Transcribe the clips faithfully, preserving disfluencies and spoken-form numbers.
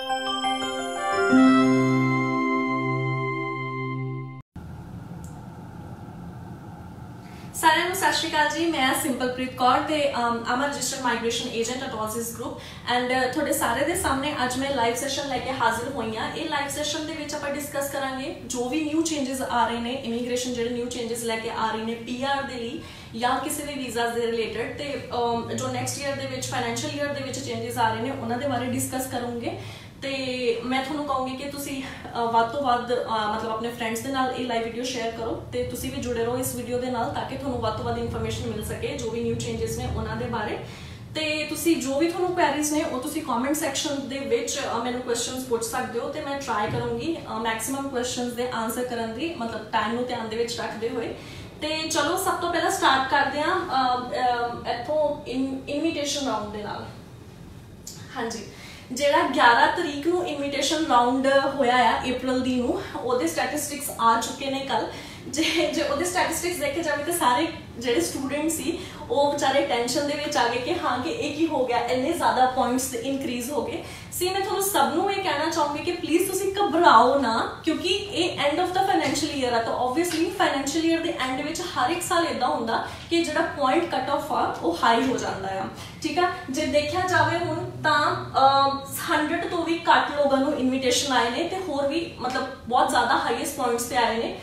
सारिਆਂ ਨੂੰ ਸਤਿ ਸ਼੍ਰੀ ਅਕਾਲ जी। मैं सिंपलप्रीत कौर ते am registered migration agent at Ausis group and थोड़े सारे दे सामने अज मैं लाइव सैशन लैके हाजिर हुई हाँ। ये लाइव सैशन दे विच आपां डिस्कस करांगे जो भी न्यू चेंजेस आ रहे हैं, इमीग्रेशन जिहड़े न्यू चेंजेस लैके आ रही ने पी आर दे लई या किसी भी वीज़ा दे रिलेटेड, ते जो नैक्सट ईयर दे विच फाइनैंशियल ईयर दे विच चेंजेस आ रहे हैं उन्हां दे बारे डिस्कस करूँगे। तो मैं थोनों कहूँगी कि तुसी वध तो वध मतलब अपने फ्रेंड्स के नाल ये लाइव वीडियो शेयर करो तो तुसी भी जुड़े रहो इस वीडियो के नाल, ताकि थोनों वध तो वध इन्फॉर्मेशन मिल सके जो भी न्यू चेंजेस ने उन्हां दे बारे। तो तुसी जो भी थोनों क्वेरीज ने वो तुसी कमेंट सैक्शन दे विच मैनूं क्वेश्चनस पूछ सकते हो, तो मैं ट्राई करूँगी मैक्सिमम क्वेश्चनस दे आंसर करन दी, मतलब टाइम नूं ध्यान दे विच रखते हुए। तो चलो सब तो पहला स्टार्ट करते हैं इत्थों इनविटेशन राउंड दे नाल। हाँ जी, ਜਿਹੜਾ ग्यारह तरीक ਨੂੰ ਇਨਵੀਟੇਸ਼ਨ ਰਾਉਂਡ ਹੋਇਆ ਆ अप्रैल ਦੀ ਨੂੰ, ਉਹਦੇ ਸਟੈਟਿਸਟਿਕਸ ਆ ਚੁੱਕੇ ਨੇ ਕੱਲ। ਜੇ ਜੇ ਉਹਦੇ ਸਟੈਟਿਸਟਿਕਸ ਦੇਖੇ ਜਾਵੇ ਤਾਂ ਸਾਰੇ ਜਿਹੜੇ ਸਟੂਡੈਂਟ ਸੀ ਉਹ ਵਿਚਾਰੇ ਟੈਨਸ਼ਨ ਦੇ ਵਿੱਚ ਆ ਗਏ ਕਿ ਹਾਂ ਕਿ ਇਹ ਕੀ ਹੋ ਗਿਆ, ਇੰਨੇ ਜ਼ਿਆਦਾ ਪੁਆਇੰਟਸ ਇਨਕਰੀਜ਼ ਹੋ ਗਏ ਸੀ। ਮੈਂ ਤੁਹਾਨੂੰ ਸਭ ਨੂੰ ਇਹ ਕਹਿਣਾ ਚਾਹੂੰਗੀ ਕਿ ਪਲੀਜ਼ ਤੁਸੀਂ ਘਬਰਾਓ ਨਾ, ਕਿਉਂਕਿ ਇਹ ਐਂਡ ਆਫ ਦਾ ਫਾਈਨੈਂਸ਼ੀਅਲ ਈਅਰ ਆ। ਤਾਂ ਓਬਵੀਅਸਲੀ ਫਾਈਨੈਂਸ਼ੀਅਲ ਈਅਰ ਦੇ ਐਂਡ ਵਿੱਚ ਹਰ ਇੱਕ ਸਾਲ ਇੱਦਾਂ ਹੁੰਦਾ ਕਿ ਜਿਹੜਾ ਪੁਆਇੰਟ ਕੱਟ ਆਫ ਆ ਉਹ ਹਾਈ ਹੋ ਜਾਂਦਾ ਆ, ਠੀਕ ਆ। ਜੇ ਦੇਖਿਆ ਜਾਵੇ ਹੁਣ ਤਾਂ ਹੰਡਰਡ ਤੋਂ ਵੀ ਘੱਟ ਲੋਕਾਂ ਨੂੰ ਇਨਵੀਟੇਸ਼ਨ ਆਏ ਨੇ, ਤੇ ਹੋਰ ਵੀ ਮਤਲਬ ਬਹੁਤ ਜ਼ਿਆਦਾ ਹਾਈਐਸਟ ਪੁਆਇੰਟਸ ਤੇ ਆਏ ਨੇ।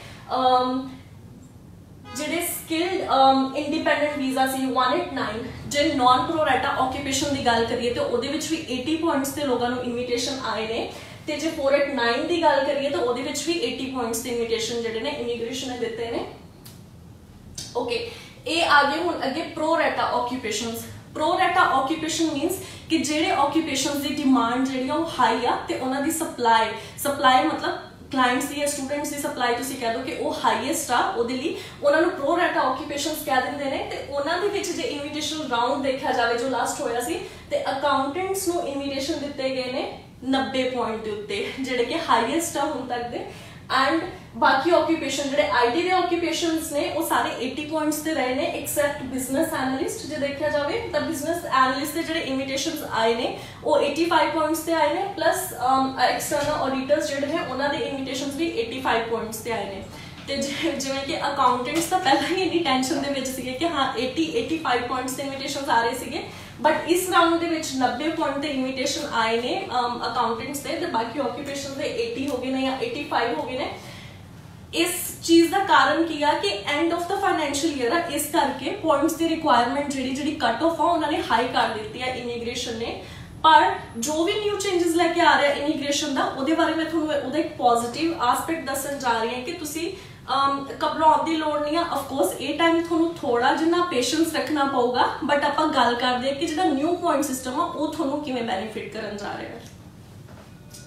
ਜਿਹੜੇ ਸਕਿਲਡ ਇੰਡੀਪੈਂਡੈਂਟ ਵੀਜ਼ਾ ਸੀ वन एट नाइन, ਜੇ ਨॉन ਪ੍ਰੋਰੇਟਾ ਆਕੂਪੇਸ਼ਨ ਦੀ ਗੱਲ ਕਰੀਏ ਤਾਂ ਉਹਦੇ ਵਿੱਚ ਵੀ अस्सी ਪੁਆਇੰਟਸ ਤੇ ਲੋਕਾਂ ਨੂੰ ਇਨਵੀਟੇਸ਼ਨ ਆਏ ਨੇ, ਤੇ ਜੇ फोर एट नाइन ਦੀ ਗੱਲ ਕਰੀਏ ਤਾਂ ਉਹਦੇ ਵਿੱਚ ਵੀ अस्सी ਪੁਆਇੰਟਸ ਤੇ ਇਨਵੀਟੇਸ਼ਨ ਜਿਹੜੇ ਨੇ ਇਮੀਗ੍ਰੇਸ਼ਨ ਨੇ ਦਿੱਤੇ ਨੇ। ਓਕੇ, ਇਹ ਆ ਗਏ ਹੁਣ ਅੱਗੇ pro rata occupations. Pro rata occupation means ਕਿ ਜਿਹੜੇ ਆਕੂਪੇਸ਼ਨਸ ਦੀ ਡਿਮਾਂਡ ਜਿਹੜੀ ਆ ਉਹ ਹਾਈ ਆ ਤੇ ਉਹਨਾਂ ਦੀ ਸਪਲਾਈ ਸਪਲਾਈ ਮਤਲਬ क्लाइंट्स की या स्टूडेंट्स की सप्लाई तुसीं कह दो कि वो हाईएस्ट आ, ਉਹਦੇ ਲਈ ਉਹਨਾਂ ਨੂੰ ਪ੍ਰੋਰੇਟਾ ਆਕੂਪੇਸ਼ਨਸ ਕਹਿ ਦਿੰਦੇ ਨੇ। ਤੇ ਉਹਨਾਂ ਦੇ ਵਿੱਚ ਜੇ ਇਨਵੀਟੇਸ਼ਨ ਰਾਉਂਡ ਦੇਖਿਆ ਜਾਵੇ ਜੋ ਲਾਸਟ ਹੋਇਆ ਸੀ, ਤੇ ਅਕਾਊਂਟੈਂਟਸ ਨੂੰ ਇਨਵੀਟੇਸ਼ਨ ਦਿੱਤੇ ਗਏ ਨੇ नब्बे ਪੁਆਇੰਟ ਦੇ ਉੱਤੇ, ਜਿਹੜੇ ਕਿ ਹਾਈਐਸਟ ਆ ਹੁਣ ਤੱਕ ਦੇ। ਐਂਡ ਬਾਕੀ ਆਕੂਪੇਸ਼ਨ ਜਿਹੜੇ ਆਈਟੀ ਦੇ ਆਕੂਪੇਸ਼ਨਸ ਨੇ ਉਹ ਸਾਰੇ अस्सी ਪੁਆਇੰਟਸ ਤੇ ਰਹੇ ਨੇ, ਐਕਸੈਪਟ ਬਿਜ਼ਨਸ ਐਨਾਲਿਸਟ। ਜੇ ਦੇਖਿਆ ਜਾਵੇ ਤਾਂ ਬਿਜ਼ਨਸ ਐਨਾਲਿਸਟ ਦੇ ਜਿਹੜੇ ਇਨਵੀਟੇਸ਼ਨਸ ਆਏ ਨੇ ਉਹ पचासी ਪੁਆਇੰਟਸ ਤੇ ਆਏ ਨੇ, ਪਲੱਸ ਐਕਸਟਰਨਲ ਆਡੀਟਰਸ ਜਿਹੜੇ ਨੇ ਉਹਨਾਂ ਦੇ ਇਨਵੀਟੇਸ਼ਨਸ ਵੀ पचासी ਪੁਆਇੰਟਸ ਤੇ ਆਏ ਨੇ। ਤੇ ਜਿਵੇਂ ਕਿ ਅਕਾਊਂਟੈਂਟਸ ਤਾਂ ਪਹਿਲਾਂ ਹੀ ਇੰਨੀ ਟੈਨਸ਼ਨ ਦੇ ਵਿੱਚ ਸੀਗੇ ਕਿ ਹਾਂ अस्सी पचासी ਪੁਆਇੰਟਸ ਤੇ ਇਨਵੀਟੇਸ਼ਨਸ ਆ ਰਹੇ ਸੀਗੇ, बट इस राउंड ਦੇ ਵਿੱਚ नब्बे ਪੁਆਇੰਟ ਤੇ ਇਨਵੀਟੇਸ਼ਨ ਆਏ ਨੇ ਅਕਾਊਂਟੈਂਟਸ ਦੇ, ਤੇ ਬਾਕੀ ਆਕੂਪੇਸ਼ਨ ਦੇ अस्सी ਹੋ ਗਏ ਨੇ ਜਾਂ पचासी ਹੋ ਗਏ ਨੇ। इस चीज का कारण की है कि end of the financial year है, इस करके पॉइंट्स की रिक्वायरमेंट जी जी कट ऑफ आ उन्होंने हाई कर दी है इमीग्रेशन ने। पर जो भी न्यू चेंजेस लैके आ रहा है इमीग्रेशन का, वो बारे में थोड़ा एक पॉजिटिव आस्पेक्ट दसन जा रही है कि तुसी घबराउण दी लोड़ नहीं है। ऑफकोर्स ये टाइम थोड़ा थोड़ा जिन्ना पेशेंस रखना पऊगा, बट आपां गल करते हैं कि जो न्यू पॉइंट सिस्टम आ वो थोड़ा किवें बेनीफिट करन जा रहा है।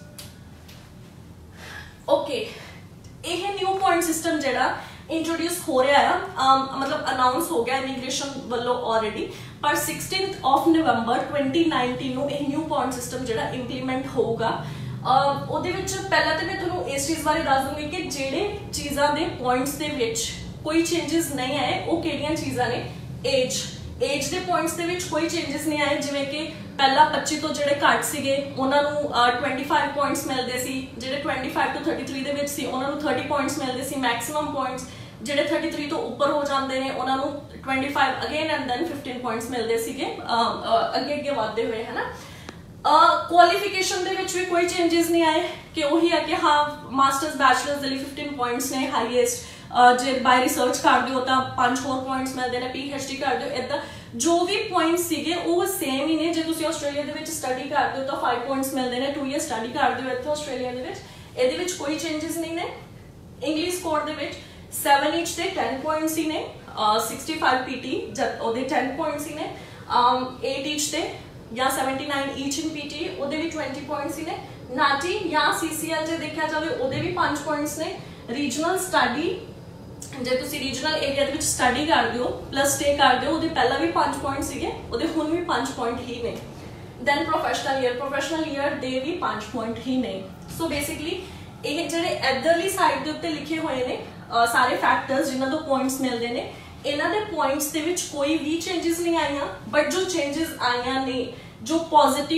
ओके, यह न्यू पॉइंट सिस्टम जिहड़ा इंट्रोड्यूस हो रहा है, मतलब अनाउंस हो गया इमीग्रेशन वालों ऑलरेडी, पर sixteenth of November twenty nineteen नूं यह न्यू पॉइंट सिस्टम जिहड़ा इंप्लीमेंट होगा। ਉਹਦੇ ਵਿੱਚ ਪਹਿਲਾਂ ਤਾਂ ਮੈਂ ਤੁਹਾਨੂੰ ਇਸ ਚੀਜ਼ ਬਾਰੇ ਦੱਸ ਦੂੰਗੀ ਕਿ ਜਿਹੜੇ ਚੀਜ਼ਾਂ ਦੇ ਪੁਆਇੰਟਸ ਦੇ ਵਿੱਚ ਕੋਈ ਚੇਂजेस ਨਹੀਂ ਆਏ ਉਹ ਕਿਹੜੀਆਂ ਚੀਜ਼ਾਂ ਨੇ। ਏਜ ਏਜ ਦੇ ਪੁਆਇੰਟਸ ਦੇ ਵਿੱਚ ਕੋਈ ਚੇਂजेस ਨਹੀਂ ਆਏ, ਜਿਵੇਂ ਕਿ ਪਹਿਲਾਂ पच्चीस ਤੋਂ ਜਿਹੜੇ ਘੱਟ ਸੀਗੇ ਉਹਨਾਂ ਨੂੰ पच्चीस ਪੁਆਇੰਟਸ ਮਿਲਦੇ ਸੀ, ਜਿਹੜੇ पच्चीस ਤੋਂ तैंतीस ਦੇ ਵਿੱਚ ਸੀ ਉਹਨਾਂ ਨੂੰ तीस ਪੁਆਇੰਟਸ ਮਿਲਦੇ ਸੀ ਮੈਕਸਿਮਮ ਪੁਆਇੰਟਸ। ਜਿਹੜੇ तैंतीस ਤੋਂ ਉੱਪਰ ਹੋ ਜਾਂਦੇ ਨੇ ਉਹਨਾਂ ਨੂੰ पच्चीस ਅਗੇਨ ਐਂਡ ਦੈਨ पंद्रह ਪੁਆਇੰਟਸ ਮਿਲਦੇ ਸੀਗੇ ਅੱਗੇ ਅੱਗੇ ਵਧਦੇ ਹੋਏ, ਹੈ ਨਾ। ਕੁਆਲੀਫਿਕੇਸ਼ਨ ਦੇ ਵਿੱਚ ਵੀ ਕੋਈ ਚੇਂजेस ਨਹੀਂ ਆਏ ਕਿ ਉਹੀ ਹੈ ਕਿ ਹਾਂ ਮਾਸਟਰਸ ਬੈਚਲਰਸ ਦੇ ਲਈ पंद्रह ਪੁਆਇੰਟਸ ਨੇ ਹਾਈਐਸਟ, ਜੇ ਬਾਈ ਰਿਸਰਚ ਕਰਦੇ ਹੋ ਤਾਂ पांच ਹੋਰ ਪੁਆਇੰਟਸ ਮਿਲਦੇ ਨੇ, ਪੀਐਚਡੀ ਕਰਦੇ ਹੋ ਇਦਾਂ ਜੋ ਵੀ ਪੁਆਇੰਟਸ ਸੀਗੇ ਉਹ ਸੇਮ ਹੀ ਨੇ। ਜੇ ਤੁਸੀਂ ਆਸਟ੍ਰੇਲੀਆ ਦੇ ਵਿੱਚ ਸਟੱਡੀ ਕਰਦੇ ਹੋ ਤਾਂ पाँच ਪੁਆਇੰਟਸ ਮਿਲਦੇ ਨੇ, टू ਈਅਰ ਸਟੱਡੀ ਕਰਦੇ ਹੋ ਇੱਥੇ ਆਸਟ੍ਰੇਲੀਆ ਦੇ ਵਿੱਚ, ਇਹਦੇ ਵਿੱਚ ਕੋਈ ਚੇਂजेस नहीं ਨੇ। ਇੰਗਲਿਸ਼ ਕੋਰ ਦੇ ਵਿੱਚ सैवन इंच ਤੇ दस ਪੁਆਇੰਟਸ ਹੀ ਨੇ, पैंसठ ਪੀਟੀ ਜਦ ਉਹਦੇ दस ਪੁਆਇੰਟਸ ਹੀ ਨੇ, आठ इंच ਤੇ या उन्यासी ईच इन पीटी ਉਹਦੇ ਵੀ बीस ਪੁਆਇੰਟਸ ਹੀ ਨੇ। ਨਾਟੀ ਜਾਂ ਸੀਸੀਐਲ ਜੇ ਦੇਖਿਆ ਜਾਵੇ ਉਹਦੇ ਵੀ पाँच ਪੁਆਇੰਟਸ ਨੇ। ਰੀਜਨਲ ਸਟੱਡੀ ਜੇ ਤੁਸੀਂ ਰੀਜਨਲ ਏਰੀਆ ਦੇ ਵਿੱਚ ਸਟੱਡੀ ਕਰਦੇ ਹੋ ਪਲੱਸ ਸਟੇ ਕਰਦੇ ਹੋ ਉਹਦੇ ਪਹਿਲਾਂ ਵੀ पाँच ਪੁਆਇੰਟ ਸੀਗੇ, ਉਹਦੇ ਹੁਣ ਵੀ पाँच ਪੁਆਇੰਟ ਹੀ ਨੇ। Then professional year professional year ਦੇ ਵੀ पाँच ਪੁਆਇੰਟ ਹੀ ਨੇ। ਸੋ ਬੇਸਿਕਲੀ ਇਹ ਜਿਹੜੇ ਇਧਰਲੀ ਸਾਈਡ ਦੇ ਉੱਤੇ ਲਿਖੇ ਹੋਏ ਨੇ ਸਾਰੇ ਫੈਕਟਰਸ ਜਿਨ੍ਹਾਂ ਤੋਂ ਪੁਆਇੰਟਸ ਮਿਲਦੇ ਨੇ, ਇਹਨਾਂ ਦੇ ਪੁਆਇੰਟਸ ਦੇ ਵਿੱਚ ਕੋਈ ਵੀ ਚੇਂजेस ਨਹੀਂ ਆਈਆਂ, ਬਟ ਜੋ ਚੇਂजेस ਆਈਆਂ ਨੇ जो पॉजिटिव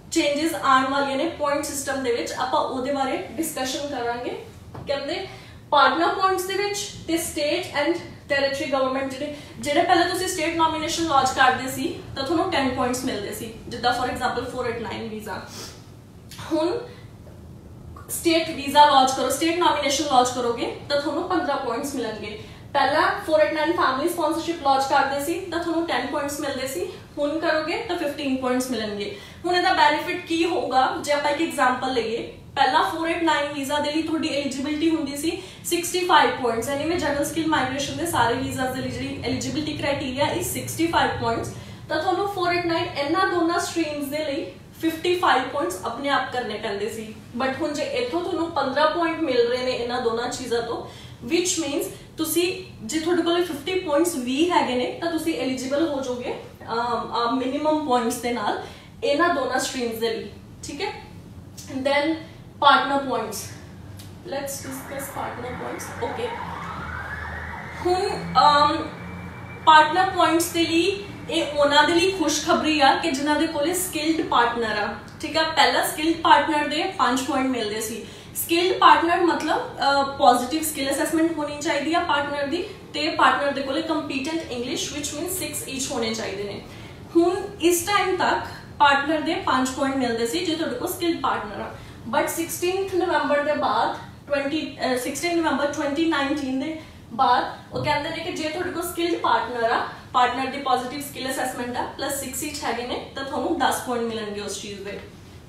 चेंजेस आने वाली ने पॉइंट सिस्टम दे विच आपां ओहदे बारे डिस्कशन करांगे। कहंदे पार्टनर पॉइंट्स दे विच ते स्टेट एंड टैरेटरी गवर्नमेंट जिहड़े जिहड़े पहले तुसीं स्टेट नॉमिनेशन लॉन्च करदे सी तां तुहानूं टेन पॉइंट्स मिलदे सी, जिद्दां for example four eight nine visa. हुण स्टेट वीज़ा लॉन्च करो, स्टेट नॉमिनेशन लॉन्च करोगे तो तुहानूं पंद्रह पॉइंट्स मिलणगे। पहला four eight nine family sponsorship launch करते सी तो तुहानूं टेन पॉइंट्स मिलते सी, हुण करोगे तो फिफ्टीन पॉइंट्स मिलणगे। हुण इहदा बेनिफिट की होगा जे आपां एक एग्जांपल लईए, पहला फोर एट नाइन वीज़ा दे लई तुहाडी एलिजिबिलिटी हुंदी सी सिक्सटी फाइव पॉइंट्स, यानी मैं जनरल स्किल माइग्रेशन दे सारे वीज़ास दे लई जिहड़ी eligibility criteria is sixty five points, तो तुहानूं फोर एट नाइन इन्हां दोनों स्ट्रीम्स दे लई फिफ्टी फाइव पॉइंट्स अपने आप करने पैंदे सी। बट हुण जे इत्थों तुहानूं पंद्रह पॉइंट मिल रहे ने इन्हां दोनों चीज़ां तो, विच मीनस तुसी जे तुहाडे कोल फिफ्टी पॉइंट्स भी हैगे ने तां तुसी एलिजिबल हो जाओगे मिनिमम पॉइंट्स दे नाल इन्हां दोनों स्ट्रीम्स दे लई, ठीक है। Then partner points, let's discuss partner points. Okay, हुण पार्टनर पॉइंट्स दे लई ਇਹ ਉਹਨਾਂ ਦੇ ਲਈ ਖੁਸ਼ਖਬਰੀ ਆ ਕਿ ਜਿਨ੍ਹਾਂ ਦੇ ਕੋਲੇ ਸਕਿਲਡ ਪਾਰਟਨਰ ਆ, ਠੀਕ ਆ। ਪਹਿਲਾ ਸਕਿਲਡ ਪਾਰਟਨਰ ਦੇ ਪੰਜ ਪੁਆਇੰਟ ਮਿਲਦੇ ਸੀ। ਸਕਿਲਡ ਪਾਰਟਨਰ ਮਤਲਬ ਪੋਜ਼ਿਟਿਵ ਸਕਿਲ ਅਸੈਸਮੈਂਟ ਹੋਣੀ ਚਾਹੀਦੀ ਆ ਪਾਰਟਨਰ ਦੀ, ਤੇ ਪਾਰਟਨਰ ਦੇ ਕੋਲੇ ਕੰਪੀਟੈਂਟ ਇੰਗਲਿਸ਼ ਵਿਚ ਮੀਨਸ ਸਿਕਸ ਈਚ ਹੋਣੇ ਚਾਹੀਦੇ ਨੇ। ਹੁਣ ਇਸ ਟਾਈਮ ਤੱਕ ਪਾਰਟਨਰ ਦੇ ਪੰਜ ਪੁਆਇੰਟ ਮਿਲਦੇ ਸੀ ਜੇ ਤੁਹਾਡੇ ਕੋਲ ਸਕਿਲਡ ਪਾਰਟਨਰ ਆ, ਬਟ ਸਿਕਸਟੀਨਥ ਨਵੰਬਰ ਦੇ ਬਾਅਦ twenty sixteen November twenty nineteen ਦੇ ਬਾਅਦ ਉਹ ਕਹਿੰਦੇ ਨੇ ਕਿ ਜੇ ਤੁਹਾਡੇ ਕੋਲ ਸਕਿਲਡ ਪਾਰਟਨਰ ਆ, ਪਾਰਟਨਰ ਦੀ ਪੋਜ਼ਿਟਿਵ ਸਕਿਲ ਅਸੈਸਮੈਂਟ ਆ ਪਲੱਸ ਸਿਕਸ ਈਚ ਹੈਗੇ ਨੇ ਤਾਂ ਤੁਹਾਨੂੰ ਦਸ ਪੁਆਇੰਟ ਮਿਲਣਗੇ ਉਸ ਚੀਜ਼ ਦੇ।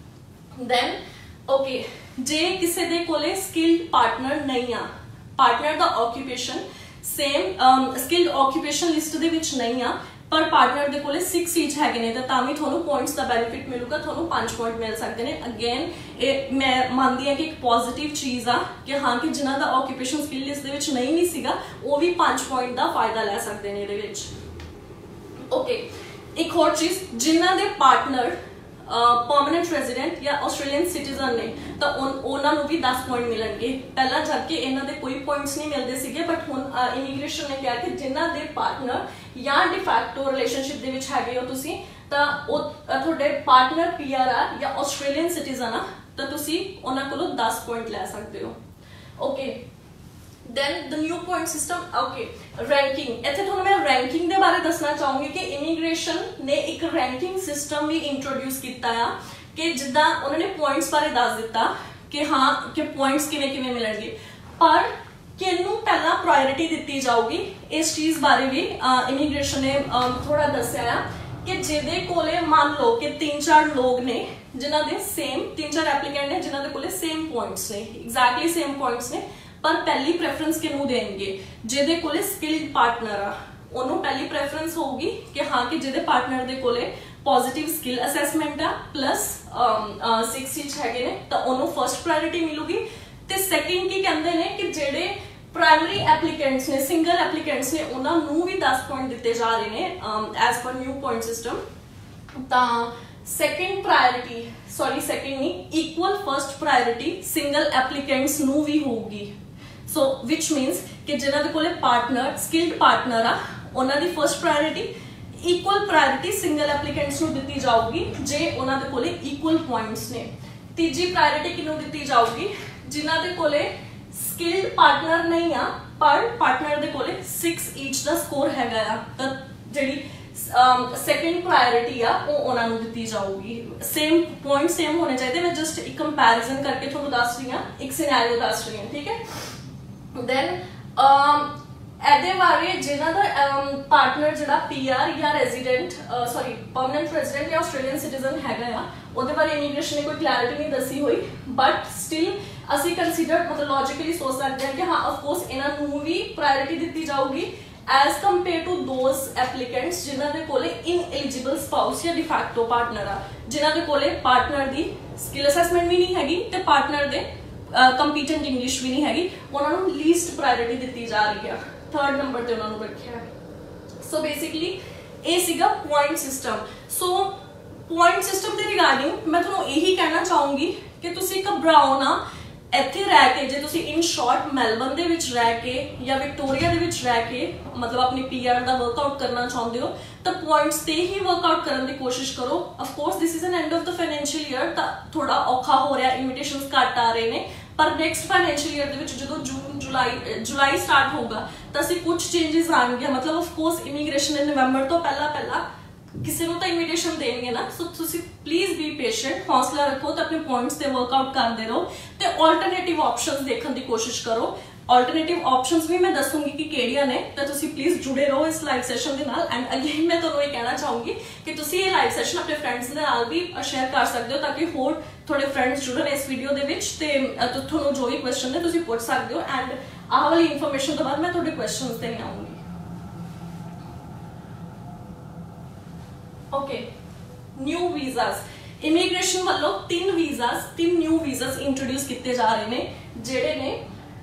ਦੈਨ ਓਕੇ, ਜੇ ਕਿਸੇ ਦੇ ਕੋਲੇ ਸਕਿਲਡ ਪਾਰਟਨਰ ਨਹੀਂ ਆ, ਪਾਰਟਨਰ ਦਾ occupation same skilled occupation list ਦੇ ਵਿੱਚ ਨਹੀਂ ਆ, पर पार्टनर दे कोले सिक्स ईच हैगे ने तां भी तुहानूं पॉइंट्स दा बेनिफिट मिलूगा, तुहानूं पांच पॉइंट मिल सकते हैं। अगेन ये मैं मानती हाँ कि एक पॉजिटिव चीज़ आ कि हाँ कि जिन्हां दा ऑक्यूपेशन स्किल लिस्ट दे विच नहीं भी सीगा वो भी पांच पॉइंट दा फायदा लै सकते हैं इहदे विच। ओके, एक होर चीज़, जिन्हां दे पार्टनर परमानेंट रेजिडेंट या ऑस्ट्रेलियन सिटीजन ने तो उन्होंने भी दस पॉइंट मिलणगे। पहला जबकि इन्हां दे कोई पॉइंट्स नहीं मिलते सीगे, बट हुण इमीग्रेशन ने कहा कि जिन्हां दे पार्टनर या डिफैक्टो रिलेशनशिप दे विच हैगे हो तुसीं तां ओह तुहाडे पार्टनर पीआर आ या ऑस्ट्रेलियन सिटीजन आ तां तुसीं उन्हां कोलों दस पॉइंट लै सकते हो। Okay, then the new point system। okay, ranking, ਇੱਥੇ ਤੁਹਾਨੂੰ ਮੈਂ ranking ਦੇ ਬਾਰੇ ਦੱਸਣਾ ਚਾਹੂੰਗੀ ਕਿ ਇਮੀਗ੍ਰੇਸ਼ਨ ਨੇ ਇੱਕ ranking system ਵੀ ਇੰਟਰੋਡਿਊਸ ਕੀਤਾ ਆ ਕਿ ਜਿੱਦਾਂ ਉਹਨਾਂ ਨੇ points ਬਾਰੇ ਦੱਸ ਦਿੱਤਾ ਕਿ ਹਾਂ ਕਿ points ਕਿਵੇਂ ਕਿਵੇਂ ਮਿਲਣਗੇ, ਪਰ ਕਿਹਨੂੰ ਪਹਿਲਾਂ ਪ੍ਰਾਇੋਰਿਟੀ ਦਿੱਤੀ ਜਾਊਗੀ ਇਸ ਚੀਜ਼ ਬਾਰੇ ਵੀ ਇਮੀਗ੍ਰੇਸ਼ਨ ਨੇ ਥੋੜਾ ਦੱਸਿਆ ਆ ਕਿ ਜਿਹਦੇ ਕੋਲੇ ਮੰਨ ਲਓ ਕਿ ਤਿੰਨ ਚਾਰ ਲੋਕ ਨੇ ਜਿਨ੍ਹਾਂ ਦੇ ਸੇਮ ਤਿੰਨ ਚਾਰ ਐਪਲੀਕੈਂਟ ਨੇ ਜਿਨ੍ਹਾਂ ਦੇ ਕੋਲੇ ਸੇਮ points ਨੇ, ਐਗਜ਼ੈਕਟਲੀ ਸੇਮ points ਨੇ, पर पहली प्रेफरेंस किनू देंगे जिहदे कोले स्किल्ड पार्टनर आ ओनू पहली प्रेफरेंस होगी कि हाँ कि जिहदे पार्टनर दे कोले पॉजिटिव स्किल असैसमेंट आ प्लस सिक्स ईच हैगे ने तो ओनू फर्स्ट प्रायोरिटी मिलूगी। ते सैकेंड की कहंदे ने कि जिहड़े प्राइमरी एप्लीकेंट्स ने सिंगल एप्लीकेंट्स ने उन्हां नू भी दस पॉइंट दिते जा रहे ने एज पर न्यू पॉइंट सिस्टम। तां सैकेंड प्रायोरिटी सॉरी सैकेंड नहीं equal first priority single applicants नू भी होगी। सो विच मीनस कि जिन्हां दे कोले पार्टनर स्किल्ड पार्टनर आ उन्हां दी first priority equal priority single applicants नू दित्ती जाऊगी जे उन्हां दे कोले इक्वल पॉइंट्स ने। तीजी प्रायोरिटी किनू दित्ती जाऊगी जिन्हां दे कोले स्किल्ड पार्टनर नहीं आ पर पार्टनर दे कोले सिक्स ईच दा स्कोर हैगा आ तां जिहड़ी सैकेंड प्रायोरिटी आ वो उन्हां नू दित्ती जाऊगी। सेम पॉइंट सेम होने चाहिए, मैं जस्ट एक कंपैरिजन करके तुहानूं दस रही हां, एक सिनेरियो दस रही हां, ठीक है। then ਇਹਦੇ ਬਾਰੇ ਜਿਨ੍ਹਾਂ ਦਾ ਪਾਰਟਨਰ ਜਿਹੜਾ ਪੀਆਰ ਜਾਂ ਰੈਜ਼ੀਡੈਂਟ ਸੌਰੀ ਪਰਮਨੈਂਟ ਰੈਜ਼ੀਡੈਂਟ ਜਾਂ ਆਸਟ੍ਰੇਲੀਅਨ ਸਿਟੀਜ਼ਨ ਹੈਗਾ ਆ ਉਹਦੇ ਬਾਰੇ ਇਮੀਗ੍ਰੇਸ਼ਨ ਨੇ ਕੋਈ ਕਲੈਰਿਟੀ ਨਹੀਂ ਦੱਸੀ ਹੋਈ, ਬਟ ਸਟਿਲ ਅਸੀਂ ਕੰਸੀਡਰ ਮਤਲਬ ਲੌਜੀਕਲੀ ਸੋਚ ਸਕਦੇ ਹਾਂ ਕਿ ਹਾਂ ਆਫ ਕੋਰਸ ਇਹਨਾਂ ਨੂੰ ਵੀ ਪ੍ਰਾਇੋਰਿਟੀ ਦਿੱਤੀ ਜਾਊਗੀ as compare to those applicants ਜਿਨ੍ਹਾਂ ਦੇ ਕੋਲੇ ਇਨਐਲੀਜੀਬਲ ਸਪਾਊਸ ਜਾਂ ਡਿਫੈਕਟੋ ਪਾਰਟਨਰ ਆ, ਜਿਨ੍ਹਾਂ ਦੇ ਕੋਲੇ ਪਾਰਟਨਰ ਦੀ ਸਕਿੱਲ ਅਸੈਸਮੈਂਟ ਵੀ ਨਹੀਂ ਹੈਗੀ ਤੇ ਪਾਰਟਨਰ ਦੇ ਕੰਪੀਟੈਂਟ ਇੰਗਲਿਸ਼ ਵੀ ਨਹੀਂ ਹੈਗੀ, ਉਹਨਾਂ ਨੂੰ ਲੀਸਟ ਪ੍ਰਾਇੋਰਿਟੀ ਦਿੱਤੀ ਜਾ ਰਹੀ ਆ, ਥਰਡ ਨੰਬਰ ਤੇ ਉਹਨਾਂ ਨੂੰ ਰੱਖਿਆ। ਸੋ ਬੇਸਿਕਲੀ ਇਹ ਸੀਗਾ point system. So point system ਦੇ ਰਿਗਾਰਡਿੰਗ ਮੈਂ ਤੁਹਾਨੂੰ ਇਹੀ ਕਹਿਣਾ ਚਾਹੂੰਗੀ ਕਿ ਤੁਸੀਂ ਘਬਰਾਓ ਨਾ, ਇੱਥੇ ਰਹਿ ਕੇ ਜੇ ਤੁਸੀਂ ਇਨ ਸ਼ਾਰਟ ਮੈਲਬਨ ਦੇ ਵਿੱਚ ਰਹਿ ਕੇ ਜਾਂ ਵਿਕਟੋਰੀਆ ਦੇ ਵਿੱਚ ਰਹਿ ਕੇ ਮਤਲਬ ਆਪਣੀ ਪੀਆਰ ਦਾ ਵਰਕਆਊਟ ਕਰਨਾ ਚਾਹੁੰਦੇ ਹੋ ਤਾਂ ਪੁਆਇੰਟਸ ਤੇ ਹੀ ਵਰਕਆਊਟ ਕਰਨ ਦੀ ਕੋਸ਼ਿਸ਼ ਕਰੋ। Of course this is an end of the financial year ਤਾਂ ਥੋੜਾ ਔਖਾ ਹੋ ਰਿਹਾ, ਇਨਵੀਟੇਸ਼ਨਸ ਘੱਟ ਆ ਰਹੇ ਨੇ, ਪਰ ਨੈਕਸਟ ਫਾਈਨੈਂਸ਼ੀਅਲ ਈਅਰ ਦੇ ਵਿੱਚ ਜਦੋਂ ਜੂਨ ਜੁਲਾਈ ਜੁਲਾਈ ਸਟਾਰਟ ਹੋਊਗਾ ਤਾਂ ਅਸੀਂ ਕੁਝ ਚੇਂजेस ਆਣਗੇ। ਮਤਲਬ ਆਫ ਕੋਰਸ ਇਮੀਗ੍ਰੇਸ਼ਨ ਨੇ ਨਵੰਬਰ ਤੋਂ ਪਹਿਲਾਂ ਪਹਿਲਾਂ ਕਿਸੇ ਨੂੰ ਤਾਂ ਇਨਵੀਟੇਸ਼ਨ ਦੇਣਗੇ ਨਾ, ਸੋ ਤੁਸੀਂ ਪਲੀਜ਼ ਬੀ ਪੇਸ਼ੈਂਟ, ਹੌਸਲਾ ਰੱਖੋ ਤੇ ਆਪਣੇ ਪੁਆਇੰਟਸ ਤੇ ਵਰਕਆਊਟ ਕਰਦੇ ਰਹੋ ਤੇ ਆਲਟਰਨੇਟਿਵ ਆਪਸ਼ਨਸ ਦੇਖਣ ਦੀ ਕੋਸ਼ਿਸ਼ ਕਰੋ। ਆਲਟਰਨੇਟਿਵ ਆਪਸ਼ਨਸ ਵੀ ਮੈਂ ਦੱਸੂਗੀ ਕਿ ਕਿਹੜੀਆਂ ਨੇ, ਤਾਂ ਤੁਸੀਂ ਪਲੀਜ਼ ਜੁੜੇ ਰਹੋ ਇਸ ਲਾਈਵ ਸੈਸ਼ਨ ਦੇ ਨਾਲ। ਐਂਡ ਅਗੇਨ ਮੈਂ ਤੁਹਾਨੂੰ ਇਹ ਕਹਿਣਾ ਚਾਹੂੰਗੀ ਕਿ ਤੁਸੀਂ ਇਹ ਲਾਈਵ ਸੈਸ਼ਨ ਆਪਣੇ ਫਰੈਂਡਸ ਦੇ ਨਾਲ ਵੀ ਸ਼ੇਅਰ ਕਰ ਸਕਦੇ ਹੋ ਤਾਂ ਕਿ ਹੋਰ ਤੁਹਾਡੇ ਫਰੈਂਡਸ ਜੁੜਨ ਇਸ ਵੀਡੀਓ ਦੇ ਵਿੱਚ ਤੇ ਤੁਹਾਨੂੰ ਜੋ ਵੀ ਕੁਐਸਚਨ ਨੇ ਤੁਸੀਂ ਪੁੱਛ ਸਕਦੇ ਹੋ। ਐਂਡ ਆਹ ਵਾਲੀ ਇਨਫੋਰਮੇਸ਼ਨ ਤੋਂ ਬਾਅਦ ਮੈਂ ਤੁਹਾਡੇ ਕੁਐਸਚਨਸ ਤੇ ਆਉਂਗੀ। ओके, न्यू वीजास इमीग्रेशन वालों तीन वीजास तीन न्यू वीजास इंट्रोड्यूस किए जा रहे हैं जेडे ने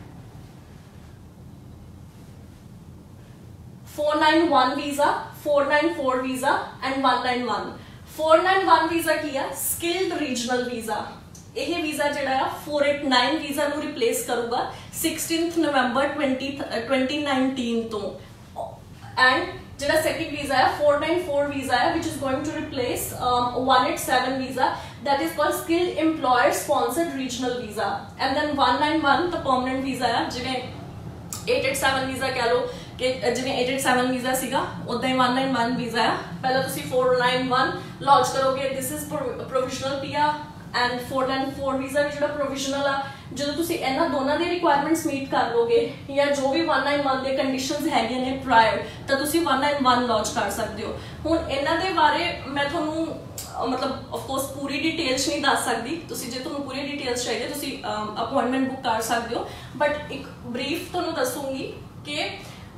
four nine one visa, four nine four visa and one nine one. Four nine one visa की है स्किल्ड रीजनल वीजा। यह वीजा जिहड़ा फोर एट नाइन वीजा नूं रिप्लेस करूगा sixteenth November twenty twenty nineteen तो। एंड जिहड़ा second visa है four nine four visa है which is going to replace one eight seven visa that is called skilled employer sponsored regional visa. And then one nine one तो permanent visa है, जिवें eight eight seven visa कह लो कि जिवें eight eight seven visa सीगा उदां ही one nine one visa है। पहला तुसी फोर नाइन वन लॉन्च करोगे, this is provisional PR and four nine four visa भी जिहड़ा प्रोविजनल आ। ਜਦੋਂ ਤੁਸੀਂ ਇਹਨਾਂ ਦੋਨਾਂ ਦੀ ਰਿਕੁਆਇਰਮੈਂਟਸ ਮੀਟ ਕਰ ਲੋਗੇ ਜਾਂ ਜੋ ਵੀ वन नाइन वन ਦੇ ਕੰਡੀਸ਼ਨਸ ਹੈਗੀਆਂ ਨੇ ਪ੍ਰਾਇਰ, ਤਾਂ ਤੁਸੀਂ वन नाइन वन ਲਾਂਚ ਕਰ ਸਕਦੇ ਹੋ। ਹੁਣ ਇਹਨਾਂ ਦੇ ਬਾਰੇ ਮੈਂ ਤੁਹਾਨੂੰ ਮਤਲਬ ਆਫ ਕੋਰਸ ਪੂਰੀ ਡਿਟੇਲਸ ਨਹੀਂ ਦੱਸ ਸਕਦੀ, ਤੁਸੀਂ ਜੇ ਤੁਹਾਨੂੰ ਪੂਰੀ ਡਿਟੇਲਸ ਚਾਹੀਦੀ ਤੁਸੀਂ ਅਪਾਇੰਟਮੈਂਟ ਬੁੱਕ ਕਰ ਸਕਦੇ ਹੋ, ਬਟ ਇੱਕ ਬਰੀਫ ਤੁਹਾਨੂੰ ਦੱਸੂਗੀ ਕਿ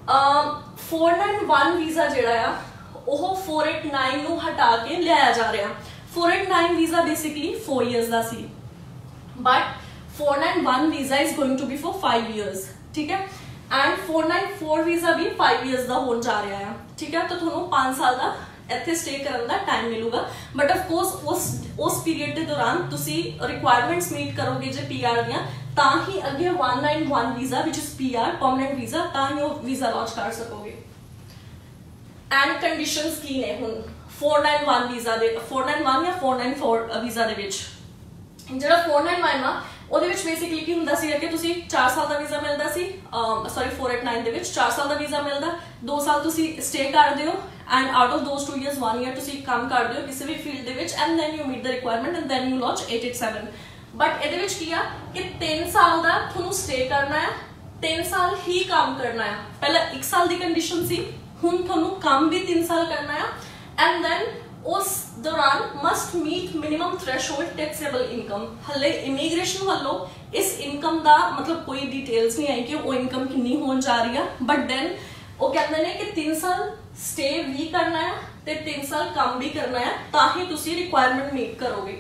फोर नाइन वन ਵੀਜ਼ਾ ਜਿਹੜਾ ਆ ਉਹ फोर एट नाइन ਨੂੰ ਹਟਾ ਕੇ ਲਿਆਇਆ ਜਾ ਰਿਹਾ। Four eight nine visa basically four years ਦਾ ਸੀ, but four nine one visa is going to be for five years, ठीक है। And four nine four visa भी फाइव इयर्स का होने जा रहा है, ठीक है। तो थोड़ा पांच साल का इत्थे स्टे करने का टाइम मिलेगा, बट ऑफ कोर्स उस उस पीरियड के दौरान तुसी रिक्वायरमेंट्स मीट करोगे जो पीआर दियां तां ही अगे one nine one visa which is PR permanent visa तां ही वो वीजा लॉन्च कर सकोगे। एंड कंडीशंस की ने हुण फोर नाइन वन वीजा दे फोर नाइन वन या फोर नाइन फोर वीजा दे विच जिहड़ा फोर नाइन वन आ ਉਹਦੇ ਵਿੱਚ ਬੇਸਿਕਲੀ ਕੀ ਹੁੰਦਾ ਸੀ ਕਿ ਤੁਸੀਂ ਚਾਰ ਸਾਲ ਦਾ ਵੀਜ਼ਾ ਮਿਲਦਾ ਸੀ, ਸੌਰੀ फोर एट नाइन ਦੇ ਵਿੱਚ ਚਾਰ ਸਾਲ ਦਾ ਵੀਜ਼ਾ ਮਿਲਦਾ, ਦੋ ਸਾਲ ਤੁਸੀਂ ਸਟੇ ਕਰਦੇ ਹੋ and out of those two years one year ਤੁਸੀਂ ਕੰਮ ਕਰਦੇ ਹੋ ਕਿਸੇ ਵੀ ਫੀਲਡ ਦੇ ਵਿੱਚ and then you meet the requirement and then you launch eight eight seven. But ਇਹਦੇ ਵਿੱਚ ਕੀ ਆ ਕਿ ਤਿੰਨ ਸਾਲ ਦਾ ਤੁਹਾਨੂੰ ਸਟੇ ਕਰਨਾ ਹੈ, ਤਿੰਨ ਸਾਲ ਹੀ ਕੰਮ ਕਰਨਾ ਹੈ। ਪਹਿਲਾਂ ਇੱਕ ਸਾਲ ਦੀ ਕੰਡੀਸ਼ਨ ਸੀ, ਹੁਣ ਤੁਹਾਨੂੰ ਕੰਮ ਵੀ ਤਿੰਨ ਸਾਲ ਕਰਨਾ ਹੈ ਐਂਡ ਦੈਨ उस दौरान must meet minimum threshold taxable income. हले इमीग्रेशन वालों इस इनकम का मतलब कोई डिटेल्स नहीं आई कि वो इनकम कितनी होने जा रही है, बट देन वो कहते हैं कि तीन साल स्टे भी करना है ते तीन साल काम भी करना है ताकि तुसी रिक्वायरमेंट मीट करोगे।